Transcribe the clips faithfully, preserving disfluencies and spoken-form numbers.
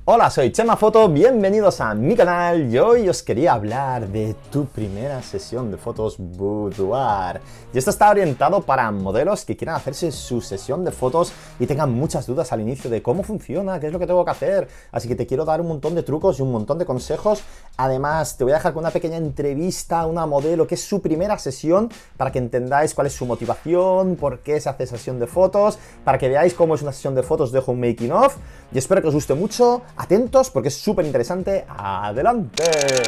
Hola, soy Chema Foto, bienvenidos a mi canal y hoy os quería hablar de tu primera sesión de fotos boudoir. Y esto está orientado para modelos que quieran hacerse su sesión de fotos y tengan muchas dudas al inicio de cómo funciona, qué es lo que tengo que hacer. Así que te quiero dar un montón de trucos y un montón de consejos. Además, te voy a dejar con una pequeña entrevista a una modelo que es su primera sesión para que entendáis cuál es su motivación, por qué se hace sesión de fotos, para que veáis cómo es una sesión de fotos, dejo un making of y espero que os guste mucho. Atentos porque es súper interesante. ¡Adelante!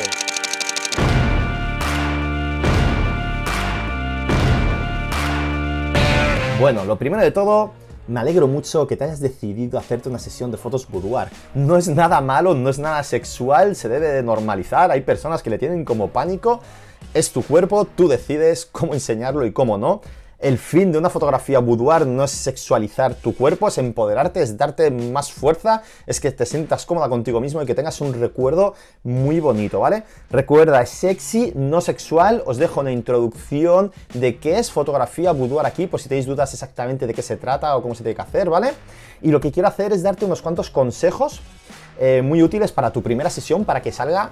Bueno, lo primero de todo, me alegro mucho que te hayas decidido hacerte una sesión de fotos boudoir. No es nada malo, no es nada sexual, se debe de normalizar. Hay personas que le tienen como pánico. Es tu cuerpo, tú decides cómo enseñarlo y cómo no. El fin de una fotografía boudoir no es sexualizar tu cuerpo, es empoderarte, es darte más fuerza, es que te sientas cómoda contigo mismo y que tengas un recuerdo muy bonito, ¿vale? Recuerda, es sexy, no sexual. Os dejo una introducción de qué es fotografía boudoir aquí, por si tenéis dudas exactamente de qué se trata o cómo se tiene que hacer, ¿vale? Y lo que quiero hacer es darte unos cuantos consejos eh, muy útiles para tu primera sesión, para que salga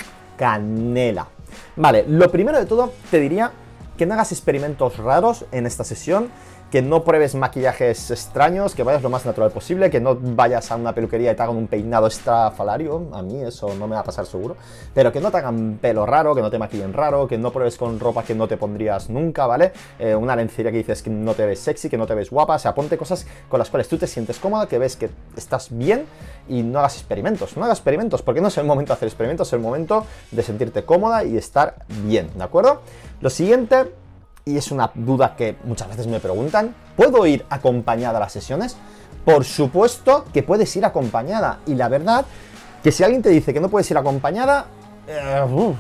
canela. Vale, lo primero de todo te diría que no hagas experimentos raros en esta sesión, que no pruebes maquillajes extraños, que vayas lo más natural posible, que no vayas a una peluquería y te hagan un peinado estrafalario. A mí eso no me va a pasar seguro, pero que no te hagan pelo raro, que no te maquillen raro, que no pruebes con ropa que no te pondrías nunca, ¿vale? Eh, una lencería que dices que no te ves sexy, que no te ves guapa. O sea, ponte cosas con las cuales tú te sientes cómoda, que ves que estás bien, y no hagas experimentos, no hagas experimentos, porque no es el momento de hacer experimentos, es el momento de sentirte cómoda y estar bien, ¿de acuerdo? Lo siguiente, y es una duda que muchas veces me preguntan, ¿puedo ir acompañada a las sesiones? Por supuesto que puedes ir acompañada, y la verdad que si alguien te dice que no puedes ir acompañada, eh, uf,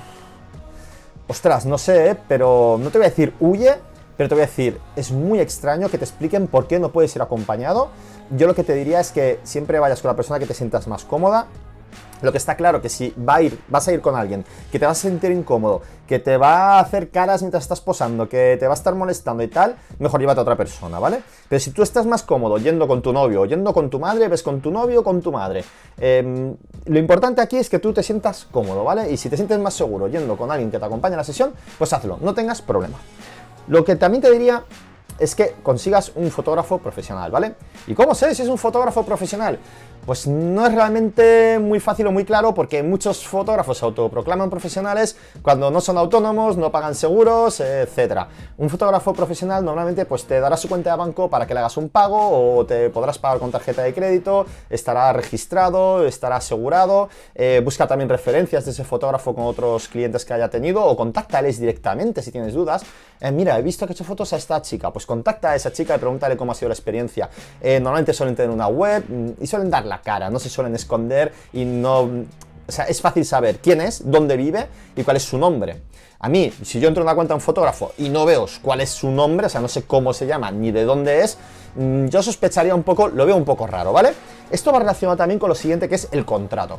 ostras, no sé, pero no te voy a decir huye, pero te voy a decir, es muy extraño que te expliquen por qué no puedes ir acompañado. Yo lo que te diría es que siempre vayas con la persona que te sientas más cómoda. Lo que está claro que si va a ir, vas a ir con alguien que te vas a sentir incómodo, que te va a hacer caras mientras estás posando, que te va a estar molestando y tal, mejor llévate a otra persona, ¿vale? Pero si tú estás más cómodo yendo con tu novio o yendo con tu madre, ves con tu novio o con tu madre. Eh, lo importante aquí es que tú te sientas cómodo, ¿vale? Y si te sientes más seguro yendo con alguien que te acompañe a la sesión, pues hazlo, no tengas problema. Lo que también te diría es que consigas un fotógrafo profesional, ¿vale? ¿Y cómo sé si es un fotógrafo profesional? Pues no es realmente muy fácil o muy claro, porque muchos fotógrafos se autoproclaman profesionales cuando no son autónomos, no pagan seguros, etcétera. Un fotógrafo profesional normalmente pues te dará su cuenta de banco para que le hagas un pago, o te podrás pagar con tarjeta de crédito, estará registrado, estará asegurado. Eh, busca también referencias de ese fotógrafo con otros clientes que haya tenido, o contáctales directamente si tienes dudas. Eh, mira, he visto que he hecho fotos a esta chica, pues contacta a esa chica y pregúntale cómo ha sido la experiencia. Eh, normalmente suelen tener una web y suelen dar la cara, no se suelen esconder y no... O sea, es fácil saber quién es, dónde vive y cuál es su nombre. A mí, si yo entro en una cuenta de un fotógrafo y no veo cuál es su nombre, o sea, no sé cómo se llama ni de dónde es, yo sospecharía un poco, lo veo un poco raro, ¿vale? Esto va relacionado también con lo siguiente, que es el contrato.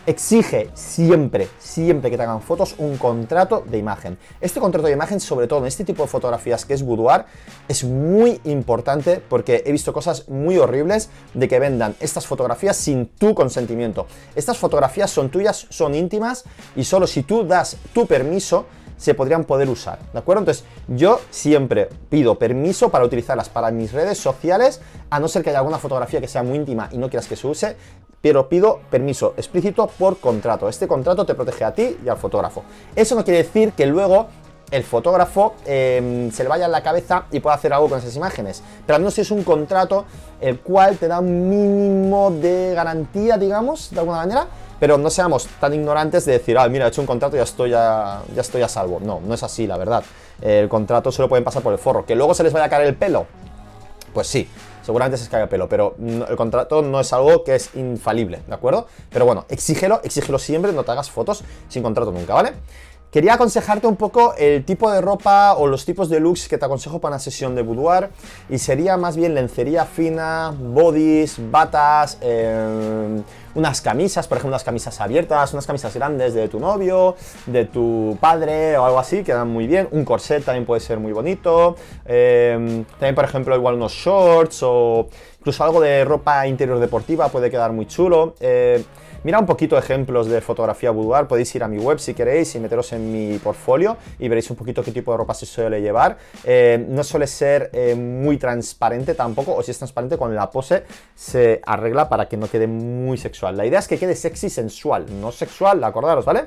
Exige siempre, siempre que te hagan fotos un contrato de imagen. Este contrato de imagen, sobre todo en este tipo de fotografías que es boudoir, es muy importante, porque he visto cosas muy horribles de que vendan estas fotografías sin tu consentimiento. Estas fotografías son tuyas, son íntimas, y solo si tú das tu permiso se podrían poder usar, ¿de acuerdo? Entonces, yo siempre pido permiso para utilizarlas para mis redes sociales, a no ser que haya alguna fotografía que sea muy íntima y no quieras que se use, pero pido permiso explícito por contrato. Este contrato te protege a ti y al fotógrafo. Eso no quiere decir que luego el fotógrafo eh, se le vaya en la cabeza y pueda hacer algo con esas imágenes, pero al menos si es un contrato el cual te da un mínimo de garantía, digamos, de alguna manera. Pero no seamos tan ignorantes de decir, ah, mira, he hecho un contrato y ya estoy a, ya estoy a salvo. No, no es así, la verdad. El contrato se lo pueden pasar por el forro. ¿Que luego se les vaya a caer el pelo? Pues sí, seguramente se les caiga el pelo, pero el contrato no es algo que es infalible, ¿de acuerdo? Pero bueno, exígelo, exígelo siempre, no te hagas fotos sin contrato nunca, ¿vale? Quería aconsejarte un poco el tipo de ropa o los tipos de looks que te aconsejo para una sesión de boudoir, y sería más bien lencería fina, bodys, batas, eh, unas camisas, por ejemplo unas camisas abiertas, unas camisas grandes de tu novio, de tu padre o algo así, quedan muy bien. Un corset también puede ser muy bonito, eh, también por ejemplo igual unos shorts o incluso algo de ropa interior deportiva puede quedar muy chulo. eh, Mira un poquito ejemplos de fotografía boudoir, podéis ir a mi web si queréis y meteros en mi portfolio y veréis un poquito qué tipo de ropa se suele llevar. Eh, no suele ser eh, muy transparente tampoco, o si es transparente con la pose se arregla para que no quede muy sexual. La idea es que quede sexy sensual, no sexual, acordaros, ¿vale?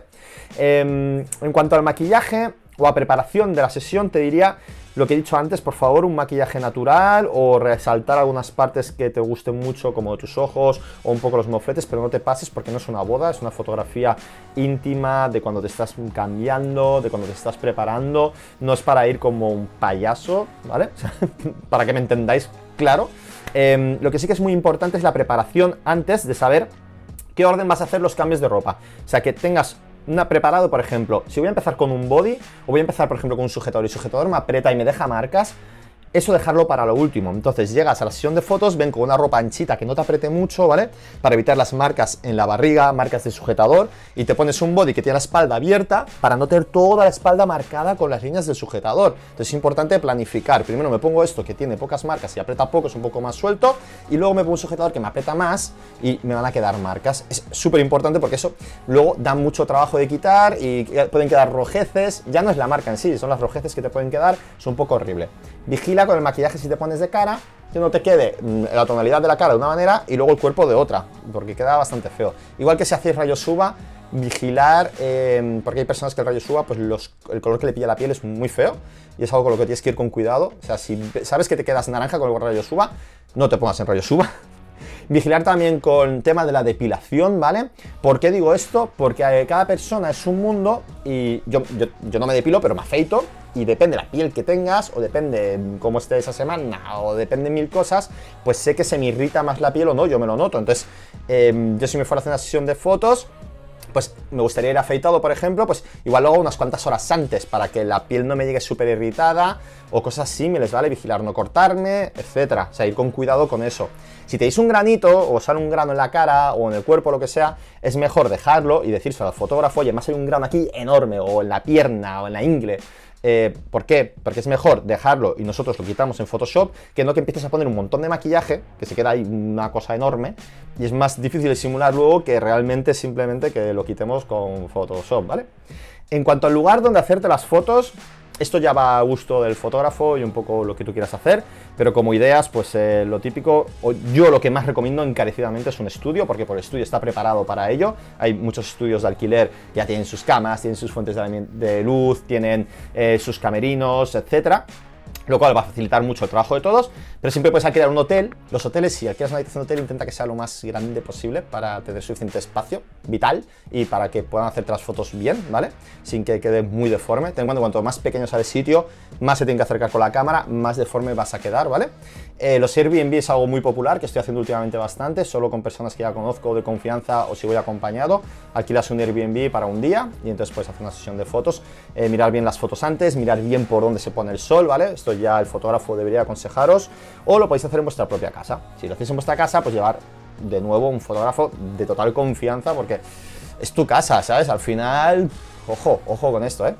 Eh, en cuanto al maquillaje o a preparación de la sesión, te diría lo que he dicho antes, por favor, un maquillaje natural o resaltar algunas partes que te gusten mucho, como tus ojos o un poco los mofletes, pero no te pases porque no es una boda, es una fotografía íntima de cuando te estás cambiando, de cuando te estás preparando, no es para ir como un payaso, ¿vale? Para que me entendáis claro. Eh, lo que sí que es muy importante es la preparación antes de saber qué orden vas a hacer los cambios de ropa, o sea, que tengas una preparado, por ejemplo, si voy a empezar con un body o voy a empezar, por ejemplo, con un sujetador y el sujetador me aprieta y me deja marcas, eso dejarlo para lo último. Entonces llegas a la sesión de fotos, ven con una ropa anchita que no te apriete mucho, ¿vale? Para evitar las marcas en la barriga, marcas de sujetador, y te pones un body que tiene la espalda abierta para no tener toda la espalda marcada con las líneas del sujetador. Entonces es importante planificar. Primero me pongo esto que tiene pocas marcas y aprieta poco, es un poco más suelto, y luego me pongo un sujetador que me aprieta más y me van a quedar marcas. Es súper importante porque eso luego da mucho trabajo de quitar y pueden quedar rojeces. Ya no es la marca en sí, son las rojeces que te pueden quedar, es un poco horrible. Vigila con el maquillaje si te pones de cara, que no te quede la tonalidad de la cara de una manera y luego el cuerpo de otra, porque queda bastante feo. Igual que si hacéis rayos uva, vigilar, eh, porque hay personas que el rayos uva, pues los, el color que le pilla la piel es muy feo y es algo con lo que tienes que ir con cuidado. O sea, si sabes que te quedas naranja con el rayos uva, no te pongas en rayos uva. Vigilar también con tema de la depilación, ¿vale? ¿Por qué digo esto? Porque cada persona es un mundo y yo, yo, yo no me depilo, pero me afeito y depende de la piel que tengas o depende cómo esté esa semana o depende de mil cosas, pues sé que se me irrita más la piel o no, yo me lo noto. Entonces, eh, yo si me fuera a hacer una sesión de fotos, pues me gustaría ir afeitado, por ejemplo, pues igual luego unas cuantas horas antes para que la piel no me llegue súper irritada o cosas así, me les vale vigilar no cortarme, etcétera. O sea, ir con cuidado con eso. Si tenéis un granito o sale un grano en la cara o en el cuerpo, lo que sea, es mejor dejarlo y decírselo al fotógrafo, oye, me ha salido un grano aquí enorme o en la pierna o en la ingle. Eh, ¿Por qué? Porque es mejor dejarlo y nosotros lo quitamos en Photoshop que no que empieces a poner un montón de maquillaje, que se queda ahí una cosa enorme y es más difícil de simular luego que realmente simplemente que lo quitemos con Photoshop, ¿vale? En cuanto al lugar donde hacerte las fotos, esto ya va a gusto del fotógrafo y un poco lo que tú quieras hacer, pero como ideas, pues eh, lo típico, o yo lo que más recomiendo encarecidamente es un estudio, porque por el estudio está preparado para ello. Hay muchos estudios de alquiler que ya tienen sus camas, tienen sus fuentes de, de luz, tienen eh, sus camerinos, etcétera. Lo cual va a facilitar mucho el trabajo de todos, pero siempre puedes alquilar un hotel. Los hoteles, si alquilas una habitación de hotel, intenta que sea lo más grande posible para tener suficiente espacio vital y para que puedan hacerte las fotos bien, ¿vale? Sin que quede muy deforme. Ten en cuenta, cuanto más pequeño sea el sitio, más se tiene que acercar con la cámara, más deforme vas a quedar, ¿vale? Eh, los Airbnb es algo muy popular que estoy haciendo últimamente bastante, solo con personas que ya conozco de confianza o si voy acompañado. Alquilas un Airbnb para un día y entonces puedes hacer una sesión de fotos. Eh, mirar bien las fotos antes, mirar bien por dónde se pone el sol, ¿vale? Esto ya el fotógrafo debería aconsejaros, o lo podéis hacer en vuestra propia casa. Si lo hacéis en vuestra casa, pues llevar de nuevo un fotógrafo de total confianza, porque es tu casa, ¿sabes? Al final, ojo, ojo con esto, ¿eh?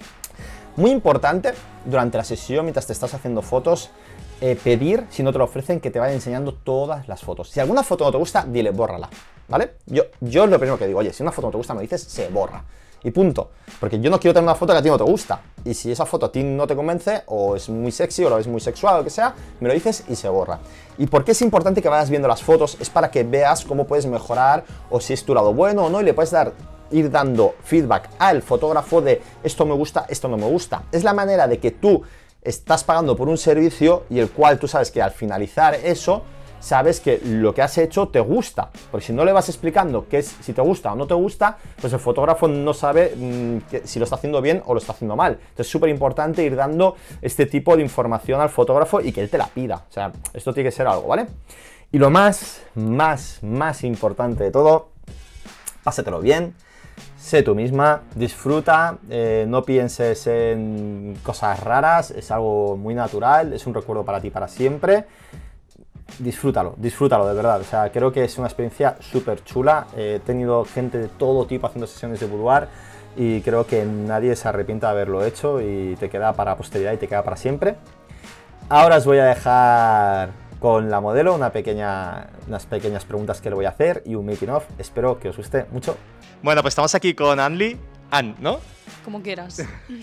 Muy importante, durante la sesión, mientras te estás haciendo fotos, eh, pedir, si no te lo ofrecen, que te vayan enseñando todas las fotos. Si alguna foto no te gusta, dile, bórrala, ¿vale? Yo, yo es lo primero que digo, oye, si una foto no te gusta, me dices, se borra. Y punto, porque yo no quiero tener una foto que a ti no te gusta. Y si esa foto a ti no te convence, o es muy sexy, o lo ves muy sexual, o lo que sea, me lo dices y se borra. ¿Y por qué es importante que vayas viendo las fotos? Es para que veas cómo puedes mejorar, o si es tu lado bueno o no, y le puedes dar, ir dando feedback al fotógrafo de esto me gusta, esto no me gusta. Es la manera de que tú estás pagando por un servicio y el cual tú sabes que al finalizar eso, sabes que lo que has hecho te gusta, porque si no le vas explicando qué es, si te gusta o no te gusta, pues el fotógrafo no sabe mmm, que, si lo está haciendo bien o lo está haciendo mal. Entonces es súper importante ir dando este tipo de información al fotógrafo y que él te la pida. O sea, esto tiene que ser algo, ¿vale? Y lo más, más, más importante de todo, pásatelo bien, sé tú misma, disfruta, eh, no pienses en cosas raras, es algo muy natural, es un recuerdo para ti para siempre. Disfrútalo, disfrútalo de verdad, o sea, creo que es una experiencia súper chula. Eh, he tenido gente de todo tipo haciendo sesiones de boudoir y creo que nadie se arrepienta de haberlo hecho y te queda para posteridad y te queda para siempre. Ahora os voy a dejar con la modelo, una pequeña, unas pequeñas preguntas que le voy a hacer y un making of. Espero que os guste mucho. Bueno, pues estamos aquí con Anli, Ann, ¿no? Como quieras.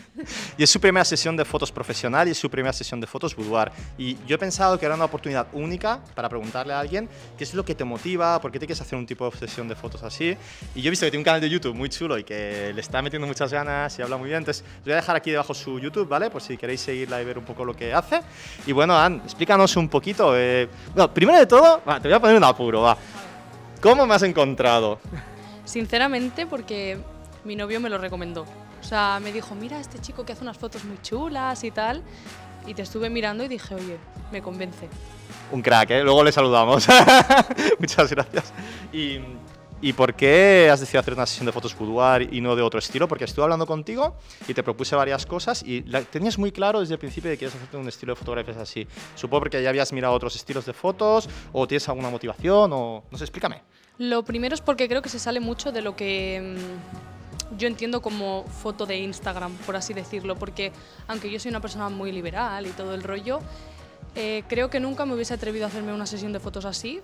Y es su primera sesión de fotos profesional y es su primera sesión de fotos boudoir. Y yo he pensado que era una oportunidad única para preguntarle a alguien qué es lo que te motiva, por qué te quieres hacer un tipo de sesión de fotos así. Y yo he visto que tiene un canal de YouTube muy chulo y que le está metiendo muchas ganas y habla muy bien. Entonces, os voy a dejar aquí debajo su YouTube, ¿vale? Por si queréis seguirla y ver un poco lo que hace. Y bueno, Ann, explícanos un poquito. Eh... Bueno, primero de todo, va, te voy a poner un apuro, va. ¿Cómo me has encontrado? Sinceramente, porque mi novio me lo recomendó. O sea, me dijo, mira, este chico que hace unas fotos muy chulas y tal. Y te estuve mirando y dije, oye, me convence. Un crack, ¿eh? Luego le saludamos. Muchas gracias. Y, ¿Y por qué has decidido hacer una sesión de fotos boudoir y no de otro estilo? Porque estuve hablando contigo y te propuse varias cosas y la, tenías muy claro desde el principio que quieres hacerte un estilo de fotografías así. Supongo porque ya habías mirado otros estilos de fotos o tienes alguna motivación o... No sé, explícame. Lo primero es porque creo que se sale mucho de lo que mmm, yo entiendo como foto de Instagram, por así decirlo, porque aunque yo soy una persona muy liberal y todo el rollo, eh, creo que nunca me hubiese atrevido a hacerme una sesión de fotos así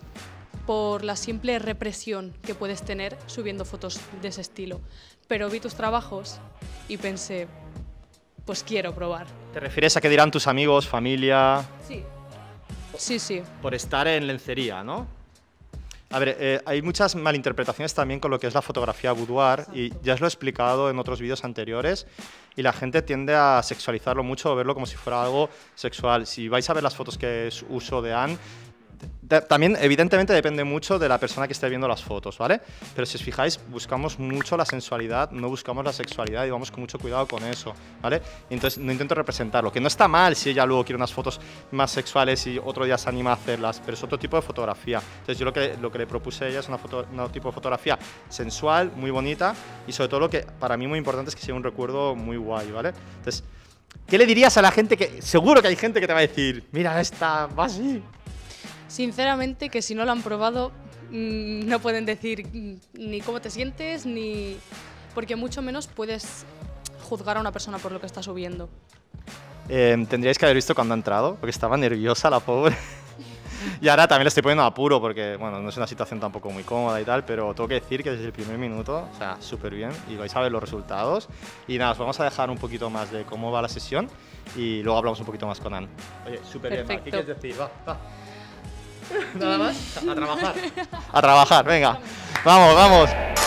por la simple represión que puedes tener subiendo fotos de ese estilo. Pero vi tus trabajos y pensé, pues quiero probar. ¿Te refieres a qué dirán tus amigos, familia? Sí. Sí, sí. Por estar en lencería, ¿no? A ver, eh, hay muchas malinterpretaciones también con lo que es la fotografía boudoir y ya os lo he explicado en otros vídeos anteriores y la gente tiende a sexualizarlo mucho o verlo como si fuera algo sexual. Si vais a ver las fotos que uso de Ann, también evidentemente depende mucho de la persona que esté viendo las fotos, ¿vale? Pero si os fijáis, buscamos mucho la sensualidad, no buscamos la sexualidad y vamos con mucho cuidado con eso, ¿vale? Y entonces no intento representarlo, que no está mal si ella luego quiere unas fotos más sexuales y otro día se anima a hacerlas, pero es otro tipo de fotografía. Entonces yo lo que, lo que le propuse a ella es una foto, un tipo de fotografía sensual, muy bonita y sobre todo lo que para mí muy importante es que sea un recuerdo muy guay, ¿vale? Entonces, ¿qué le dirías a la gente que, seguro que hay gente que te va a decir, mira esta, va así? Sinceramente, que si no lo han probado, mmm, no pueden decir mmm, ni cómo te sientes, ni... porque mucho menos puedes juzgar a una persona por lo que está subiendo. Eh, tendríais que haber visto cuando ha entrado, porque estaba nerviosa la pobre. Y ahora también le estoy poniendo apuro, porque bueno, no es una situación tampoco muy cómoda y tal, pero tengo que decir que desde el primer minuto, o sea, súper bien, y vais a ver los resultados. Y nada, os vamos a dejar un poquito más de cómo va la sesión, y luego hablamos un poquito más con Ann. Oye, súper bien, ¿qué quieres decir? Va, va. Nada más, a trabajar. A trabajar, venga. Vamos, vamos.